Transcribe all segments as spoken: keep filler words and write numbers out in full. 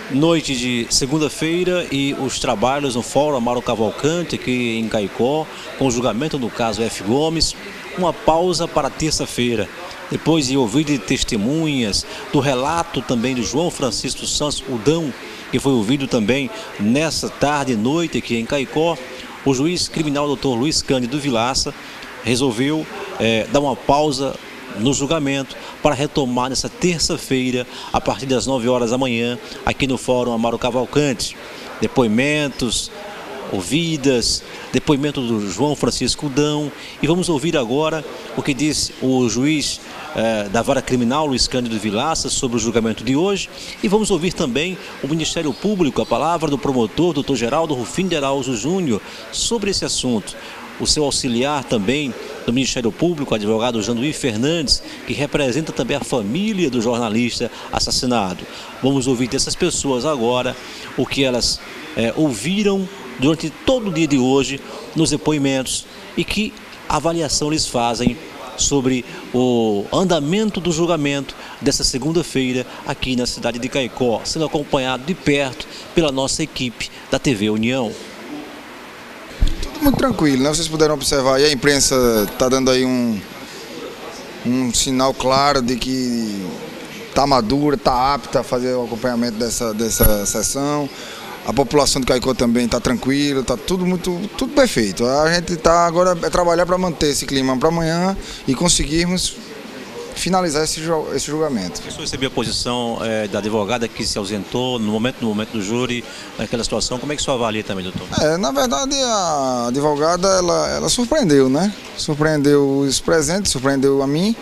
Noite de segunda-feira e os trabalhos no Fórum Amaro Cavalcante aqui em Caicó, com o julgamento do caso F. Gomes. Uma pausa para terça-feira. Depois de ouvir de testemunhas, do relato também de João Francisco Santos Udão, que foi ouvido também nessa tarde e noite aqui em Caicó, o juiz criminal doutor Luiz Cândido Vilaça resolveu é, dar uma pausa no julgamento para retomar nessa terça-feira, a partir das nove horas da manhã, aqui no Fórum Amaro Cavalcante. Depoimentos, ouvidas, depoimento do João Francisco Udão, e vamos ouvir agora o que disse o juiz eh, da Vara Criminal, Luiz Cândido Vilaça, sobre o julgamento de hoje, e vamos ouvir também o Ministério Público, a palavra do promotor, doutor Geraldo Rufino de Araújo Júnior, sobre esse assunto. O seu auxiliar também do Ministério Público, o advogado Janduí Fernandes, que representa também a família do jornalista assassinado. Vamos ouvir dessas pessoas agora o que elas é, ouviram durante todo o dia de hoje nos depoimentos e que avaliação eles fazem sobre o andamento do julgamento dessa segunda-feira aqui na cidade de Caicó, sendo acompanhado de perto pela nossa equipe da T V União. Muito tranquilo, né? Vocês puderam observar aí, a imprensa está dando aí um, um sinal claro de que está madura, está apta a fazer o acompanhamento dessa, dessa sessão. A população de Caicó também está tranquila, está tudo muito, tudo perfeito. A gente está agora é trabalhar para manter esse clima para amanhã e conseguirmos finalizar esse, esse julgamento. Eu recebi a posição é, da advogada que se ausentou no momento, no momento do júri, naquela situação. Como é que o senhor avalia também, doutor? É, na verdade, a advogada, ela, ela surpreendeu, né? Surpreendeu os presentes, surpreendeu a mim.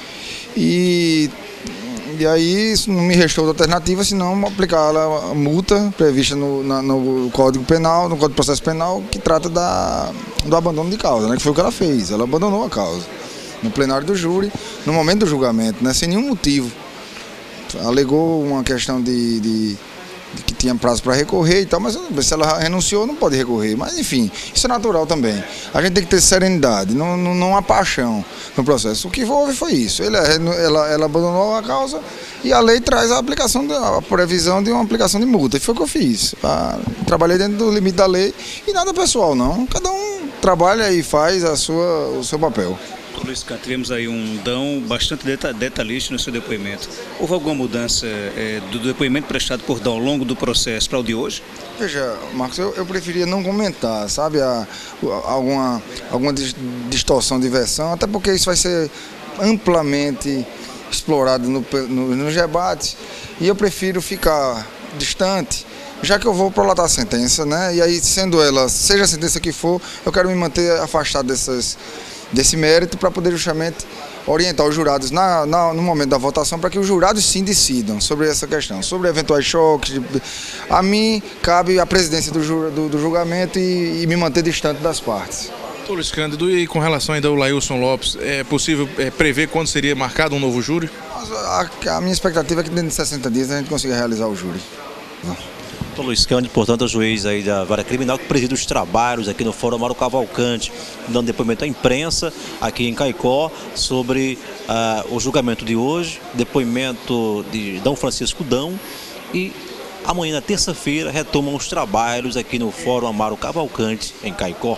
E, e aí isso não me restou outra alternativa, senão aplicar a multa prevista no, na, no Código Penal, no Código de Processo Penal, que trata da, do abandono de causa, né? Que foi o que ela fez, ela abandonou a causa no plenário do júri, no momento do julgamento, né, sem nenhum motivo. Alegou uma questão de, de, de que tinha prazo para recorrer e tal, mas se ela renunciou, não pode recorrer. Mas enfim, isso é natural também. A gente tem que ter serenidade, não, não, não há paixão no processo. O que houve foi isso. Ele, ela, ela abandonou a causa e a lei traz a aplicação, de, a previsão de uma aplicação de multa. E foi o que eu fiz. Ah, trabalhei dentro do limite da lei e nada pessoal, não. Cada um trabalha e faz a sua, o seu papel. Luiz Cândido, tivemos aí um Dão bastante detalhista no seu depoimento. Houve alguma mudança é, do depoimento prestado por Dão ao longo do processo para o de hoje? Veja, Marcos, eu, eu preferia não comentar, sabe, a, a, alguma, alguma distorção de versão, até porque isso vai ser amplamente explorado no, no, nos debates, e eu prefiro ficar distante, já que eu vou prolatar a sentença, né? E aí, sendo ela, seja a sentença que for, eu quero me manter afastado dessas desse mérito para poder justamente orientar os jurados na, na, no momento da votação, para que os jurados sim decidam sobre essa questão, sobre eventuais choques. A mim cabe a presidência do, do, do julgamento e, e me manter distante das partes. Doutor Luiz Cândido, e com relação ainda ao Lailson Lopes, é possível é, prever quando seria marcado um novo júri? A, a minha expectativa é que dentro de sessenta dias a gente consiga realizar o júri. Doutor Luiz Cândido, portanto, é o juiz aí da Vara Criminal que preside os trabalhos aqui no Fórum Amaro Cavalcante, dando depoimento à imprensa aqui em Caicó sobre uh, o julgamento de hoje, depoimento de Dão Francisco Dão, e amanhã, na terça-feira, retomam os trabalhos aqui no Fórum Amaro Cavalcante em Caicó.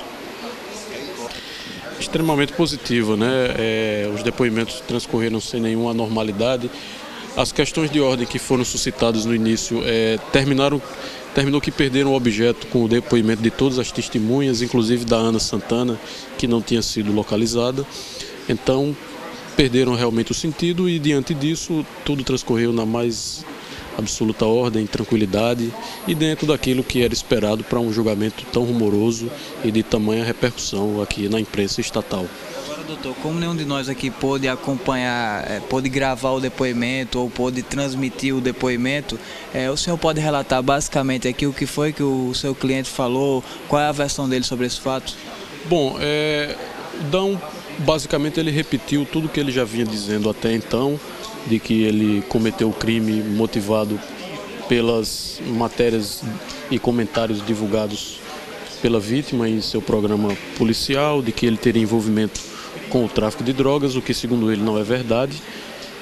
Extremamente positivo, né? É, os depoimentos transcorreram sem nenhuma anormalidade. As questões de ordem que foram suscitadas no início é, terminaram, terminou que perderam o objeto com o depoimento de todas as testemunhas, inclusive da Ana Santana, que não tinha sido localizada. Então, perderam realmente o sentido e, diante disso, tudo transcorreu na mais absoluta ordem, tranquilidade e dentro daquilo que era esperado para um julgamento tão rumoroso e de tamanha repercussão aqui na imprensa estatal. Doutor, como nenhum de nós aqui pôde acompanhar, é, pôde gravar o depoimento ou pôde transmitir o depoimento, é, o senhor pode relatar basicamente aqui o que foi que o seu cliente falou, qual é a versão dele sobre esse fato? Bom, é, Dão, basicamente ele repetiu tudo que ele já vinha dizendo até então, de que ele cometeu o crime motivado pelas matérias e comentários divulgados pela vítima em seu programa policial, de que ele teria envolvimento com o tráfico de drogas, o que segundo ele não é verdade,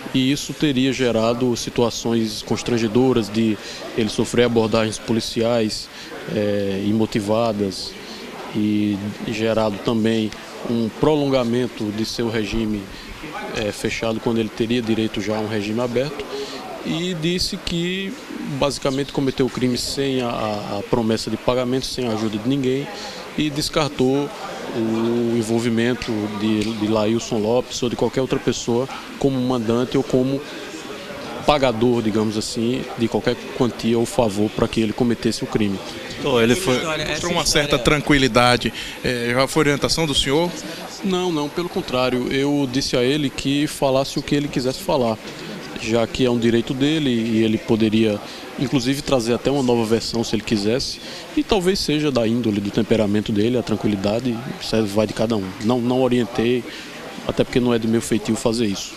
e isso teria gerado situações constrangedoras de ele sofrer abordagens policiais é, imotivadas e gerado também um prolongamento de seu regime é, fechado quando ele teria direito já a um regime aberto, e disse que basicamente cometeu o crime sem a, a promessa de pagamento, sem a ajuda de ninguém, e descartou o envolvimento de, de Lailson Lopes ou de qualquer outra pessoa como mandante ou como pagador, digamos assim, de qualquer quantia ou favor para que ele cometesse o crime. Então, ele foi, mostrou uma certa tranquilidade. É, já foi orientação do senhor? Não, não, pelo contrário. Eu disse a ele que falasse o que ele quisesse falar, já que é um direito dele e ele poderia, inclusive, trazer até uma nova versão se ele quisesse, e talvez seja da índole, do temperamento dele, a tranquilidade, isso vai de cada um. Não, não orientei, até porque não é de meu feitio fazer isso.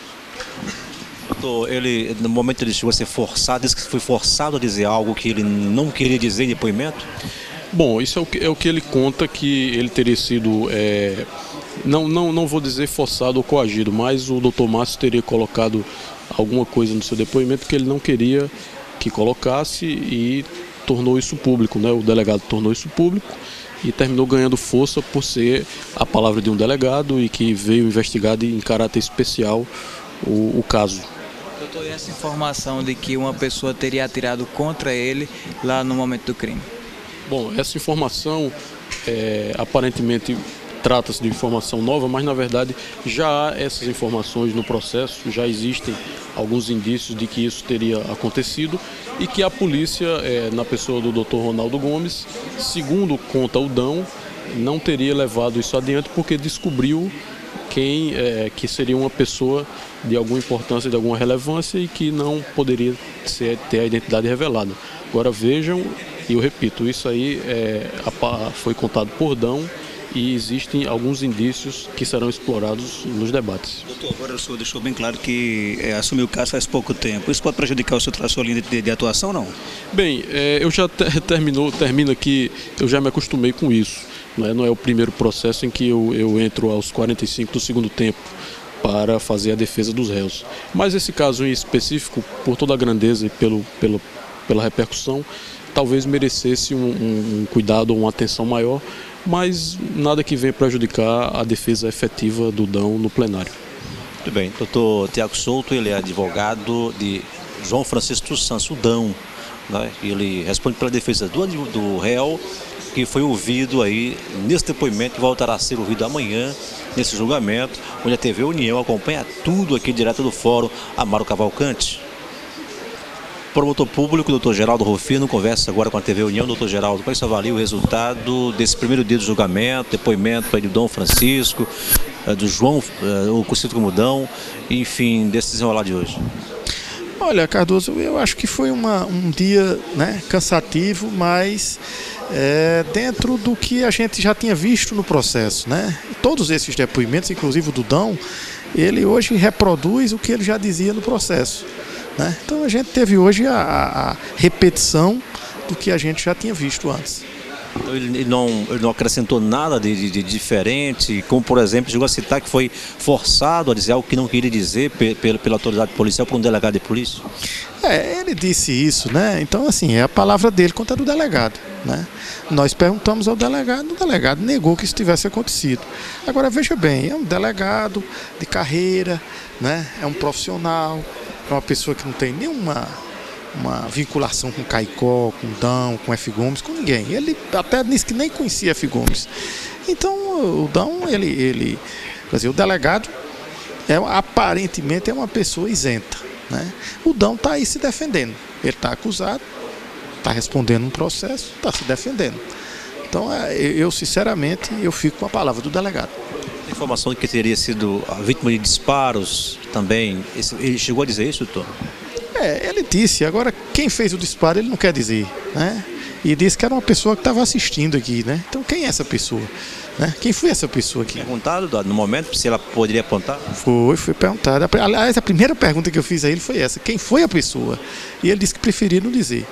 Doutor, ele, no momento ele chegou a ser forçado, disse que foi forçado a dizer algo que ele não queria dizer em depoimento? Bom, isso é o que, é o que ele conta, que ele teria sido, é, não, não, não vou dizer forçado ou coagido, mas o doutor Márcio teria colocado alguma coisa no seu depoimento que ele não queria que colocasse e tornou isso público, né? O delegado tornou isso público e terminou ganhando força por ser a palavra de um delegado e que veio investigar em caráter especial o, o caso. Doutor, e essa informação de que uma pessoa teria atirado contra ele lá no momento do crime? Bom, essa informação é, aparentemente trata-se de informação nova, mas na verdade já há essas informações no processo, já existem alguns indícios de que isso teria acontecido e que a polícia, é, na pessoa do doutor Ronaldo Gomes, segundo conta o Dão, não teria levado isso adiante porque descobriu quem é, que seria uma pessoa de alguma importância, de alguma relevância e que não poderia ser, ter a identidade revelada. Agora vejam, e eu repito, isso aí é, foi contado por Dão, e existem alguns indícios que serão explorados nos debates. Doutor, agora o senhor deixou bem claro que é, assumiu o caso faz pouco tempo. Isso pode prejudicar o seu, a sua linha de, de atuação, não? Bem, é, eu já ter, terminou, termino aqui, eu já me acostumei com isso. Não é, não é o primeiro processo em que eu, eu entro aos quarenta e cinco do segundo tempo para fazer a defesa dos réus. Mas esse caso em específico, por toda a grandeza e pelo, pelo, pela repercussão, talvez merecesse um, um, um cuidado ou uma atenção maior, mas nada que venha prejudicar a defesa efetiva do Dão no plenário. Muito bem, doutor Tiago Souto, ele é advogado de João Francisco dos Santos, o Dão, né? Ele responde pela defesa do, do réu, que foi ouvido aí nesse depoimento, que voltará a ser ouvido amanhã, nesse julgamento, onde a T V União acompanha tudo aqui direto do Fórum Amaro Cavalcante. Promotor público, doutor Geraldo Rufino, conversa agora com a T V União. Doutor Geraldo, como é que você avalia o resultado desse primeiro dia do julgamento, depoimento aí do Dom Francisco, do João, o conhecido como Dão, enfim, desse desenrolar de hoje? Olha, Cardoso, eu acho que foi uma, um dia, né, cansativo, mas é, dentro do que a gente já tinha visto no processo, né? Todos esses depoimentos, inclusive o do Dão, ele hoje reproduz o que ele já dizia no processo. Né? Então a gente teve hoje a, a repetição do que a gente já tinha visto antes. Então, ele, não, ele não acrescentou nada de, de, de diferente, como por exemplo, chegou a citar que foi forçado a dizer algo que não queria dizer pela, pela autoridade policial por um delegado de polícia? É, ele disse isso, né? Então assim, é a palavra dele contra a do delegado, né? Nós perguntamos ao delegado, o delegado negou que isso tivesse acontecido. Agora veja bem, é um delegado de carreira, né? É um profissional, é uma pessoa que não tem nenhuma uma vinculação com Caicó, com Dão, com F. Gomes, com ninguém. Ele até disse que nem conhecia F. Gomes. Então o Dão, ele, ele quer dizer, o delegado é, aparentemente é uma pessoa isenta, né? O Dão está aí se defendendo. Ele está acusado, está respondendo um processo, está se defendendo. Então eu sinceramente eu fico com a palavra do delegado. A informação de que teria sido a vítima de disparos também, ele chegou a dizer isso, doutor? É, ele disse, agora quem fez o disparo ele não quer dizer, né? E disse que era uma pessoa que estava assistindo aqui, né? Então quem é essa pessoa? Né? Quem foi essa pessoa aqui? Perguntado no momento se ela poderia apontar? Foi, foi perguntado. Aliás, a primeira pergunta que eu fiz a ele foi essa, quem foi a pessoa? E ele disse que preferia não dizer.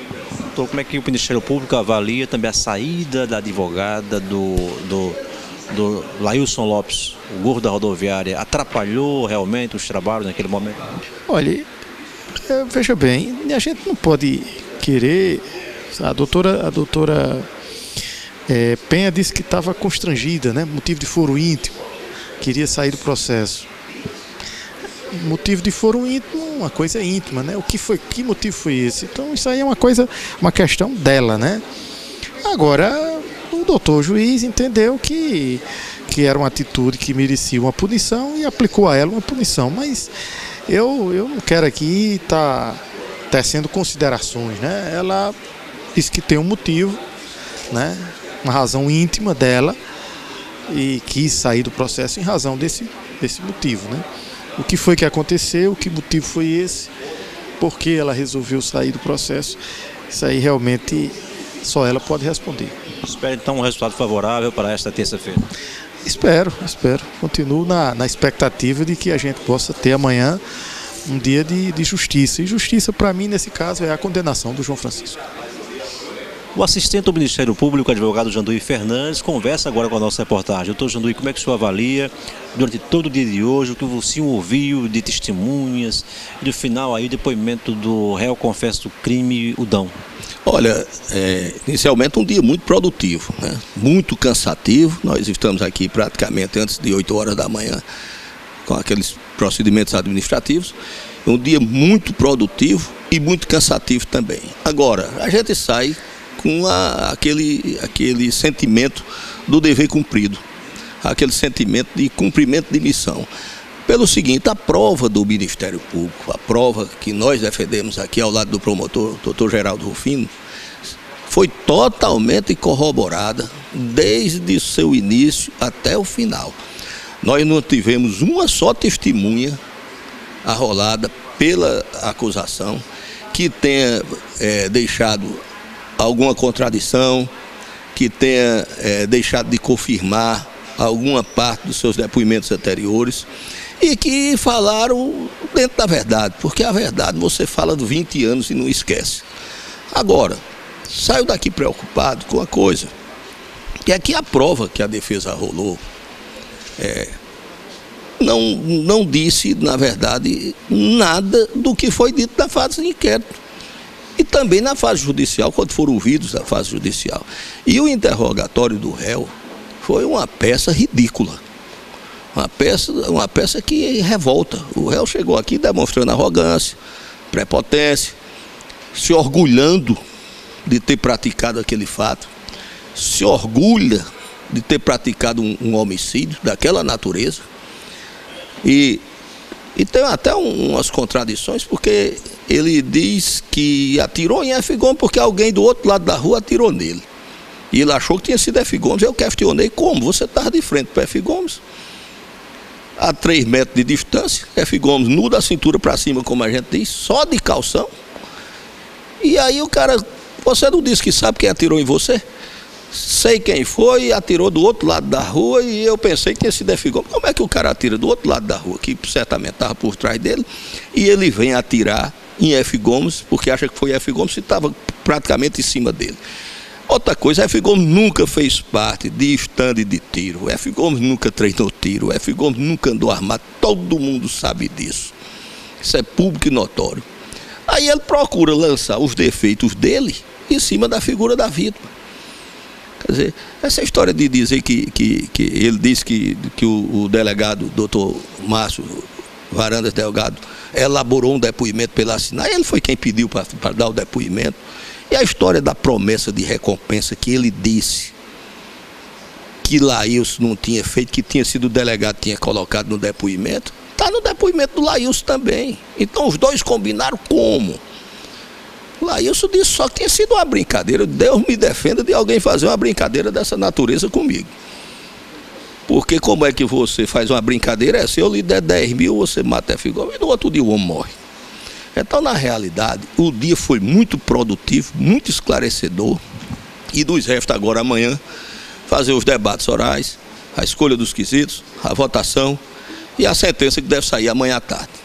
Doutor, como é que o Ministério Público avalia também a saída da advogada do, do do Lailson Lopes, o gordo da rodoviária, atrapalhou realmente os trabalhos naquele momento? Olha, veja bem, a gente não pode querer... A doutora, a doutora é, Penha disse que estava constrangida, né? Motivo de foro íntimo, queria sair do processo. Motivo de foro íntimo, uma coisa íntima, né? O que foi, que motivo foi esse? Então isso aí é uma coisa, uma questão dela, né? Agora, o doutor juiz entendeu que, que era uma atitude que merecia uma punição e aplicou a ela uma punição, mas eu, eu não quero aqui estar tá tecendo considerações, né? Ela disse que tem um motivo, né? Uma razão íntima dela e quis sair do processo em razão desse, desse motivo, né? O que foi que aconteceu, que motivo foi esse, por que ela resolveu sair do processo, isso aí realmente só ela pode responder. Espera então um resultado favorável para esta terça-feira. Espero, espero. Continuo na, na expectativa de que a gente possa ter amanhã um dia de, de justiça. E justiça, para mim, nesse caso, é a condenação do João Francisco. O assistente do Ministério Público, o advogado Janduí Fernandes, conversa agora com a nossa reportagem. Doutor Janduí, como é que o senhor avalia, durante todo o dia de hoje, o que o senhor ouviu de testemunhas, e no final aí o depoimento do réu confesso do crime, o Dão? Olha, é, inicialmente um dia muito produtivo, né? Muito cansativo. Nós estamos aqui praticamente antes de oito horas da manhã com aqueles procedimentos administrativos. Um dia muito produtivo e muito cansativo também. Agora, a gente sai com a, aquele, aquele sentimento do dever cumprido, aquele sentimento de cumprimento de missão. Pelo seguinte, a prova do Ministério Público, a prova que nós defendemos aqui ao lado do promotor, doutor Geraldo Rufino, foi totalmente corroborada desde o seu início até o final. Nós não tivemos uma só testemunha arrolada pela acusação que tenha é, deixado alguma contradição, que tenha é, deixado de confirmar alguma parte dos seus depoimentos anteriores e que falaram dentro da verdade, porque a verdade você fala de vinte anos e não esquece. Agora, saio daqui preocupado com uma coisa, que é que a prova que a defesa arrolou é, não, não disse, na verdade, nada do que foi dito na fase de inquérito. E também na fase judicial, quando foram ouvidos na fase judicial. E o interrogatório do réu foi uma peça ridícula. Uma peça, uma peça que revolta. O réu chegou aqui demonstrando arrogância, prepotência, se orgulhando de ter praticado aquele fato, se orgulha de ter praticado um, um homicídio daquela natureza. E, e tem até um, umas contradições, porque ele diz que atirou em F. Gomes porque alguém do outro lado da rua atirou nele. E ele achou que tinha sido F. Gomes. Eu questionei como? Você estava de frente para F. Gomes, a três metros de distância, F. Gomes nu da cintura para cima, como a gente diz, só de calção. E aí o cara, você não disse que sabe quem atirou em você? Sei quem foi, atirou do outro lado da rua e eu pensei que tinha sido F. Gomes. Como é que o cara atira do outro lado da rua, que certamente estava por trás dele, e ele vem atirar em F. Gomes, porque acha que foi F. Gomes e estava praticamente em cima dele? Outra coisa, F. Gomes nunca fez parte de estande de tiro, F. Gomes nunca treinou tiro, F. Gomes nunca andou armado, todo mundo sabe disso. Isso é público e notório. Aí ele procura lançar os defeitos dele em cima da figura da vítima. Quer dizer, essa história de dizer que, que, que ele disse que, que o, o delegado, doutor Márcio Varandas Delgado, elaborou um depoimento pela assinar, ele foi quem pediu para dar o depoimento. E a história da promessa de recompensa que ele disse que Lailson não tinha feito, que tinha sido o delegado que tinha colocado no depoimento, está no depoimento do Lailson também. Então os dois combinaram como? O Lailson disse só que tinha sido uma brincadeira. Deus me defenda de alguém fazer uma brincadeira dessa natureza comigo. Porque como é que você faz uma brincadeira? É, se eu lhe der dez mil, você mata F. Gomes, e no outro dia o homem morre. Então, na realidade, o dia foi muito produtivo, muito esclarecedor. E nos resta agora amanhã fazer os debates orais, a escolha dos quesitos, a votação e a sentença que deve sair amanhã à tarde.